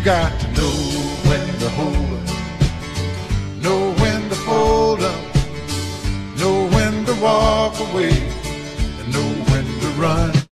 got to know when to hold up, know when to fold up, know when to walk away, and know when to run.